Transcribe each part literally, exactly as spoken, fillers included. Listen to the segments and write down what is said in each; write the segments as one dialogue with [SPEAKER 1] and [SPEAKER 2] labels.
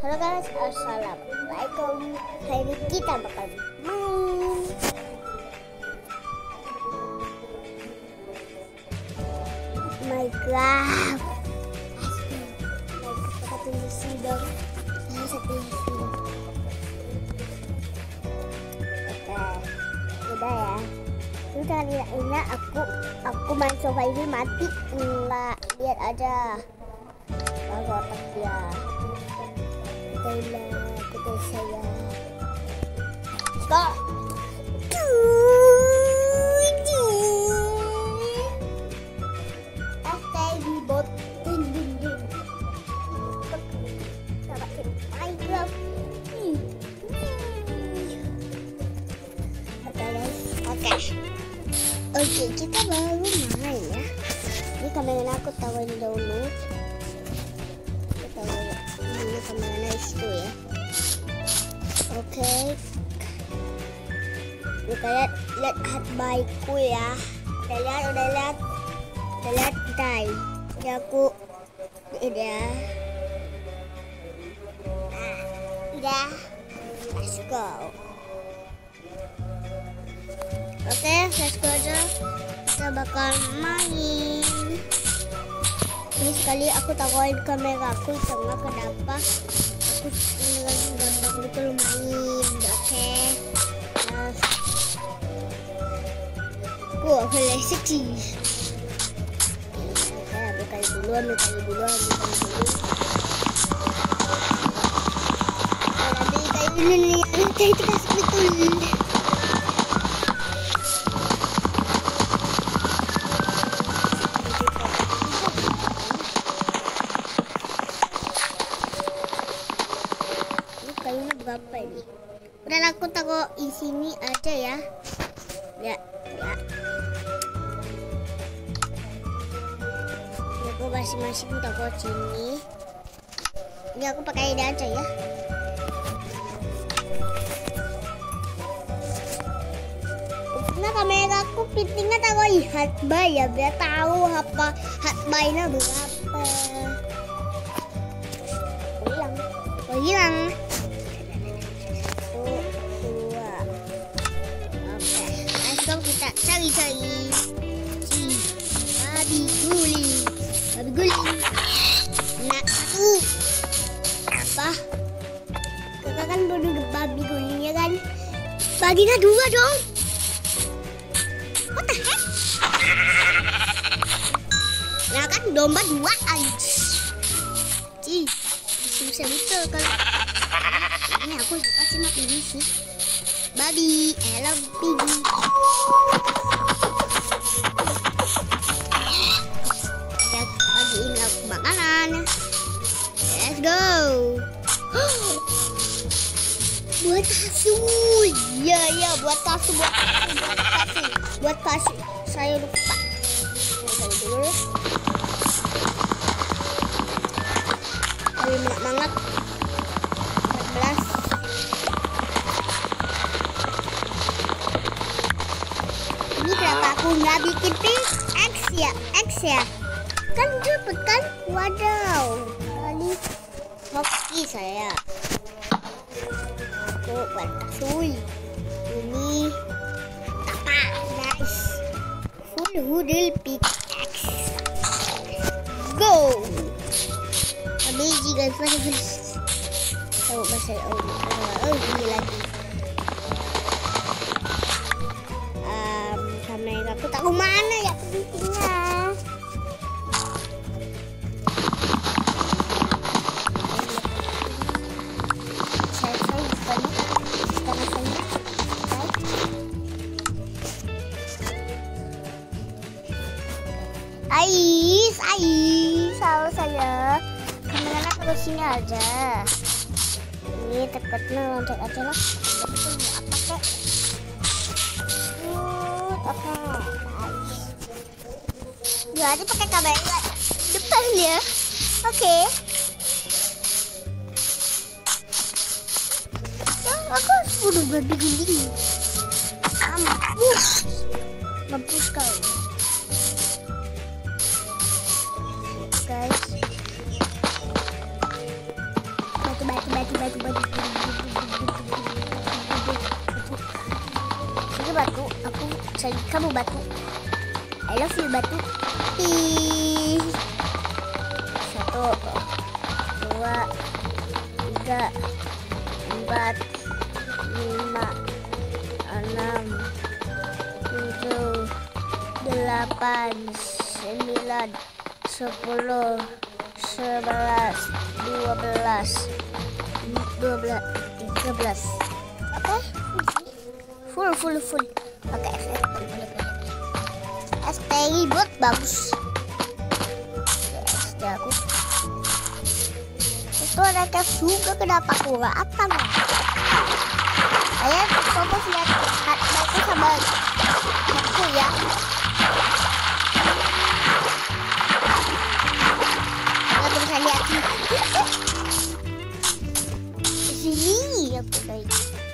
[SPEAKER 1] Halo guys, assalamualaikum. Hari ini kita bakal main Minecraft. Minecraft pakai di sini dong. Ini satu di sini. Oke, udah ya. Terus jangan ingat aku aku main survival mati enggak, lihat aja. Baru otak dia. Kailan kita saya. Stop. Stay di bot. Ding ding ding. Coba kita Minecraft. Oke guys. Oke. Oke, kita baru main ya. Ini kamera aku tawain dulu. Kita tawain ini kamera itu ya. Oke. Kita lihat lihat hat baikku ya. Udah lihat, udah lihat, udah lihat die. Jadi aku ini ya. Nah, udah. Let's go. Oke, let's go aja. Kita bakal main. Ini sekali aku taruhin kamera aku tengah, kenapa? Aku lagi gampang betul main. Oke. Nah, wah, boleh sedih. Oke, ambil kali dulu, ambil kali dulu, ambil kali dulu. Ambil kali dulu nih, ambil kali tiga betul. Berapa ini? Udah aku taruh di sini aja ya. Ya, ya. Ini aku masing-masing taruh sini. Ini aku pakai ini aja ya. Nah, kamera aku pitingnya taruh di hotbar ya, biar tahu apa hotbarnya berapa. Hilang, oh hilang. Kita cari-cari si babi guling, babi guling. Nak satu apa? Kakak kan baru babi guling ya kan? Baginya dua dong. What the heck? Nah kan domba dua aja. Cih, susah betul kalau ini aku suka sih mati ini sih. Babi, hello baby. Bagiin aku makanan. Let's go. Buat tasu. Ya ya, buat tasu, buat tasu, buat tasu, buat tasu. Saya lupa. Saya dulu. Kali semangat. empat belas. Ini kenapa aku nggak bikin X ya? X ya? Kan cepet kan? Wadaw. Kali hoki saya. Aku bertasui. Ini apa? Nice. Full hoodle pickaxe. Go. Amazing guys. Guys. Oh, masih oh, oh, ini lagi. Aku tahu mana ya pentingnya. Saya saya bukan karena saya Ais, Ais, salah saya. Kameranya terus sini aja. Ini teketnya loncat aja lah. Betul mau apa kek? Oke, jadi pakai kamera depan ya. Oke. Yang aku sudah babi guling. Mampus, mampus kau. Guys, batu batu batu batu batu batu ini batu, aku sayang kamu batu. I love you batu. Ih. Satu, dua, tiga, empat, lima, enam, tujuh, delapan, sembilan, sepuluh, sebelas, dua belas, dua belas, tiga belas. Oke, full full full. Oke, S T ribut bagus. S T aku. Itu ada tes juga, kenapa aku nggak apa nggak? Saya coba lihat hatiku sama aku ya. Nggak bisa lihat di sini aku guys.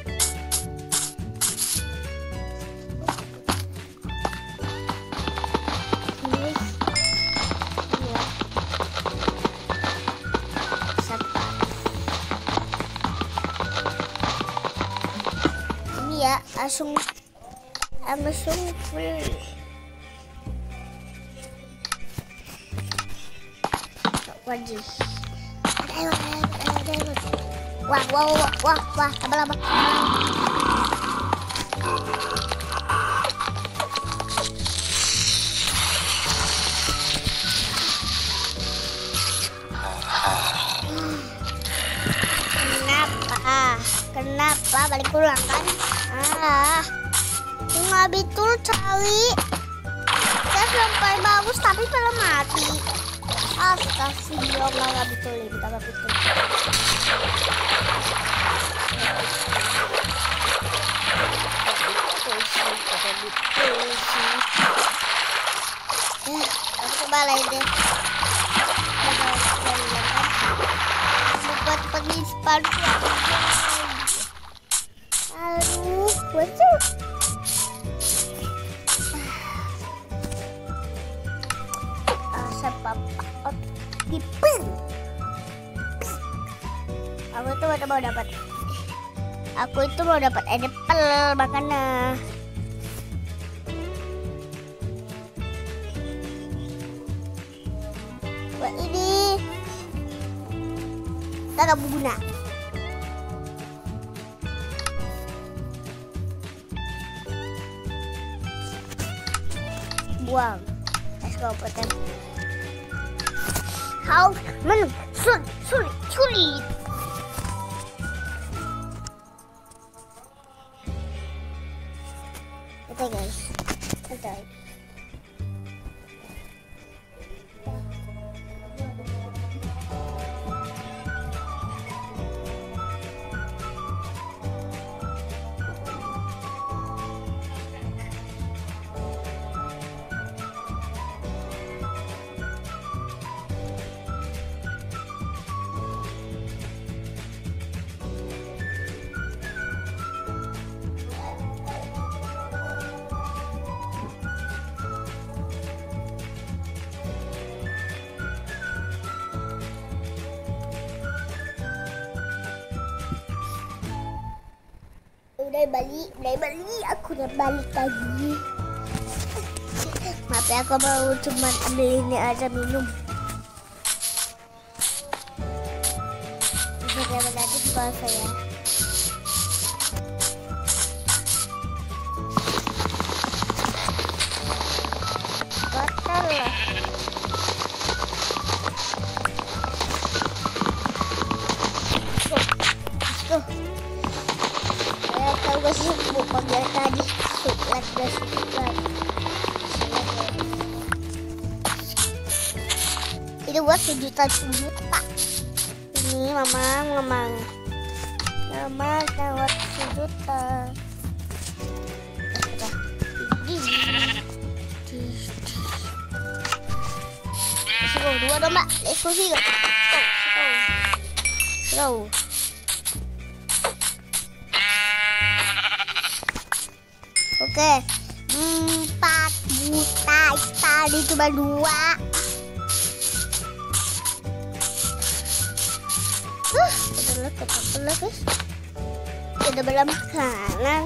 [SPEAKER 1] Ya, langsung langsung full. Wajib. Ayo, ayo, ayo, ayo. Wah, wah, wah, wah, wah, lama-lama. Kenapa? Kenapa balik pulang kan? Ah, nggak betul cari. Saya sampai bagus tapi belum mati. Astagfirullah, nggak betul ini, nggak betul. Eh, aku coba lagi deh. Cepat-cepat di sepatu. Aduh, bocor. Asap apa? Dipin. Aku itu mau mau dapat. Aku itu mau dapat apple makanya. Wah ini. Tak berguna. Buang. Let's go potong. How men sulit sulit sulit. Oke guys, oke. Udah balik, udah balik, aku udah balik lagi. Maaf ya, aku mau cuma ambil ini aja minum. Bisa dapat nanti puasa ya. Kotor lah. Tuh. Tahu gak sih bu pagi tadi suklat dan suklat itu buat sejuta sejuta ini mama mama mama lewat sejuta go dua domba let's go sih go go oke, empat juta tadi cuma dua. Uh, udah pelek kotak pelek guys. Kita beli makanan.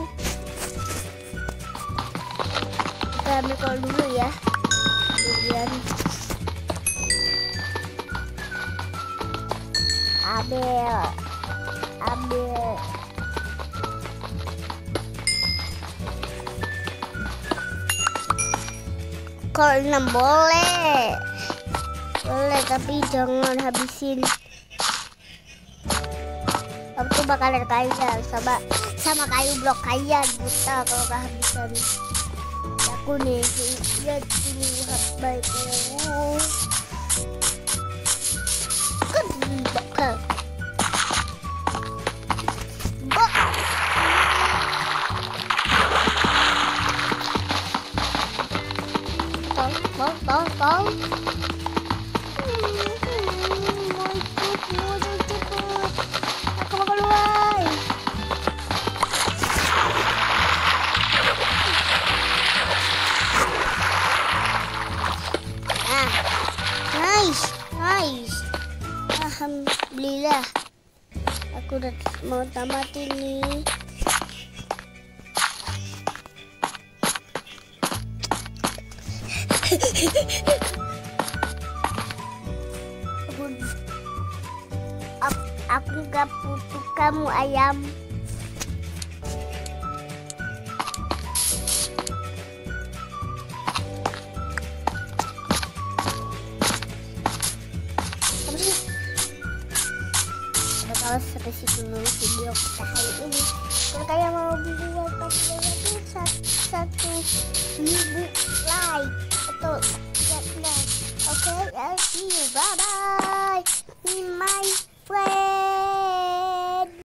[SPEAKER 1] Kita ambil kol dulu ya. Kemudian ambil ambil kol enam boleh boleh tapi jangan habisin. Kamu tuh bakalan kaya sama sama kayu blok kaya buta kalau kehabisan. Aku nih lihat ini baiknya. Kan bakal bak tol tol tol tol. Alhamdulillah, aku udah mau tamat ini. aku, aku gak butuh kamu ayam. Kalau sampai situ dulu video kita hari ini. Kalau kalian mau buat video satu satu ribu like atau subscribe. Oke, I'll see you. Bye bye, my friend.